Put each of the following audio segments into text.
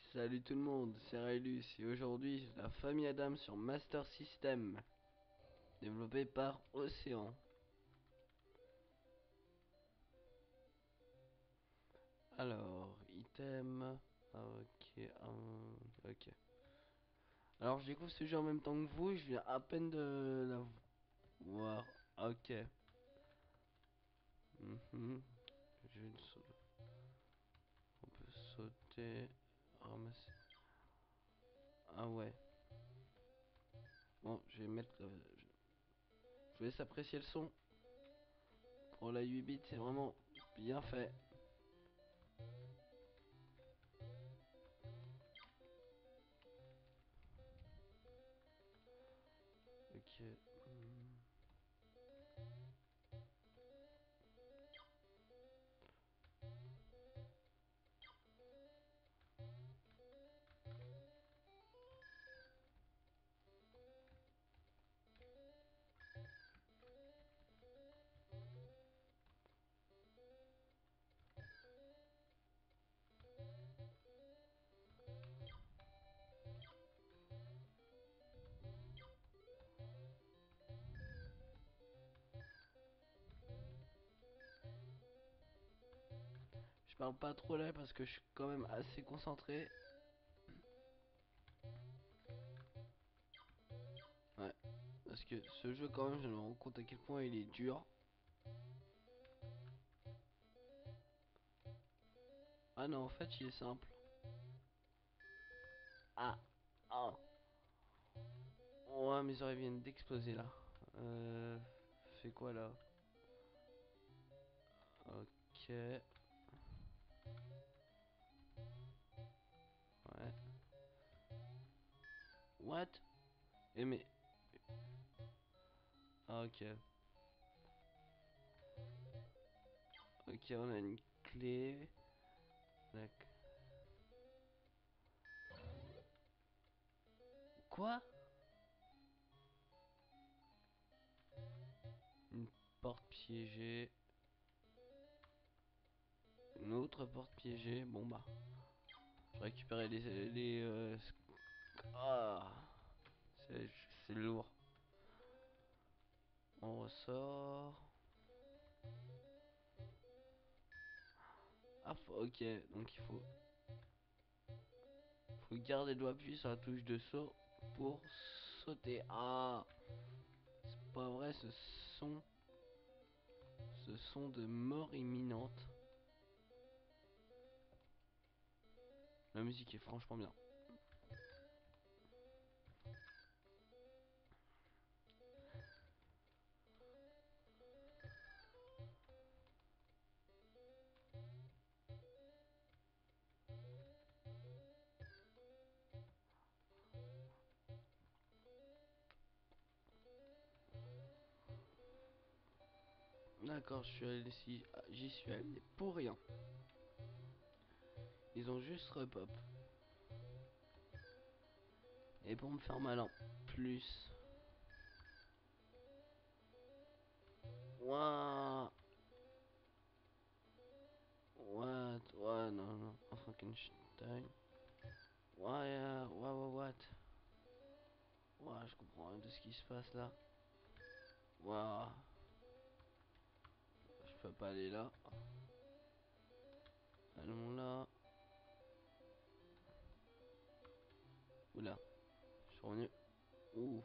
Salut tout le monde, c'est Raylus et aujourd'hui la famille Adam sur Master System, développé par Océan. Alors, item, ok. Alors je découvre ce jeu en même temps que vous, je viens à peine de la voir. Ok. Je vais on peut sauter, ramasser. Ah ouais. Bon, je vais mettre. Je vous laisse apprécier le son. Pour la 8 bits, c'est vraiment bien fait. Ok. Je parle pas trop là parce que je suis quand même assez concentré. Ouais. Parce que ce jeu quand même je me rends compte à quel point il est dur. Ah non en fait il est simple. Ah. Ah. Ouais mes oreilles viennent d'exploser là. Fais quoi là? Ok. Ouais. What? Eh mais. Ah, ok. Ok on a une clé. D'accord. Quoi? Une porte piégée. Une autre porte piégée. Bon bah. Je récupérais les ah. C'est lourd. On ressort. Ah ok. Donc faut garder le doigt appuyé sur la touche de saut pour sauter. Ah. C'est pas vrai ce son de mort imminente. La musique est franchement bien. D'accord, je suis allé ici. J'y suis allé pour rien. Ils ont juste repop. Et pour me faire malin. Plus. Waouh. What? Ouais, non, non. Un Frankenstein. Ouais, what? Ouais, je comprends rien de ce qui se passe là. Waouh. Je peux pas aller là. Allons là. Oula. Je suis revenu. Ouh.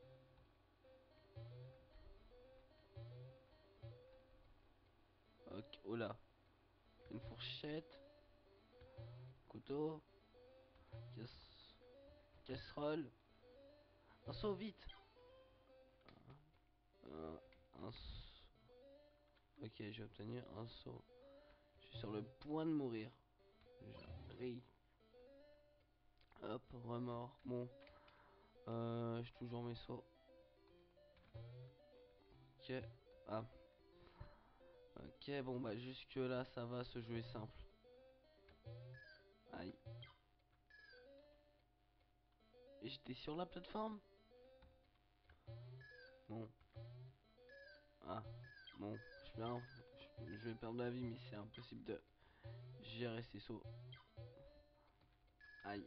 Ok. Oula. Une fourchette. Couteau. Casserole. Un saut vite. Un saut. Ok, j'ai obtenu un saut. Je suis sur le point de mourir. Je ris. Hop, remords. Bon. J'ai toujours mes sauts. Ok. Ah. Ok, bon bah jusque là ça va, ce jeu est simple. Aïe. Et j'étais sur la plateforme. Bon. Ah. Bon. Je vais perdre la vie mais c'est impossible de gérer ces sauts. Aïe. Aïe.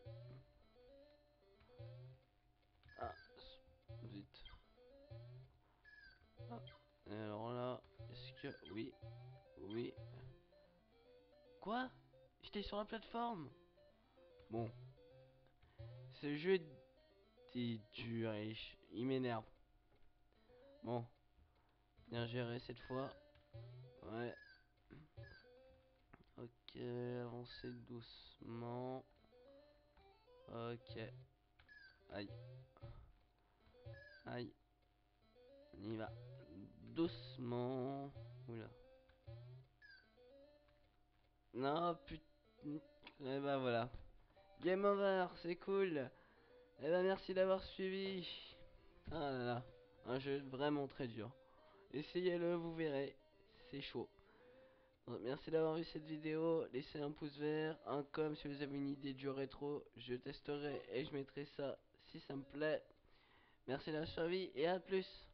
Ah, zut. Ah. Et alors là, est-ce que... Oui. Oui. Quoi? J'étais sur la plateforme. Bon. Ce jeu est dur et il m'énerve. Bon. Bien géré cette fois. Ouais. Ok, avancer doucement. Ok. Aïe. Aïe. On y va. Doucement. Oula. Non, putain. Et bah voilà. Game over, c'est cool. Et bah merci d'avoir suivi. Ah là là. Un jeu vraiment très dur. Essayez-le, vous verrez. C'est chaud. Donc, merci d'avoir vu cette vidéo. Laissez un pouce vert, un com si vous avez une idée du rétro. Je testerai et je mettrai ça si ça me plaît. Merci d'avoir suivi et à plus.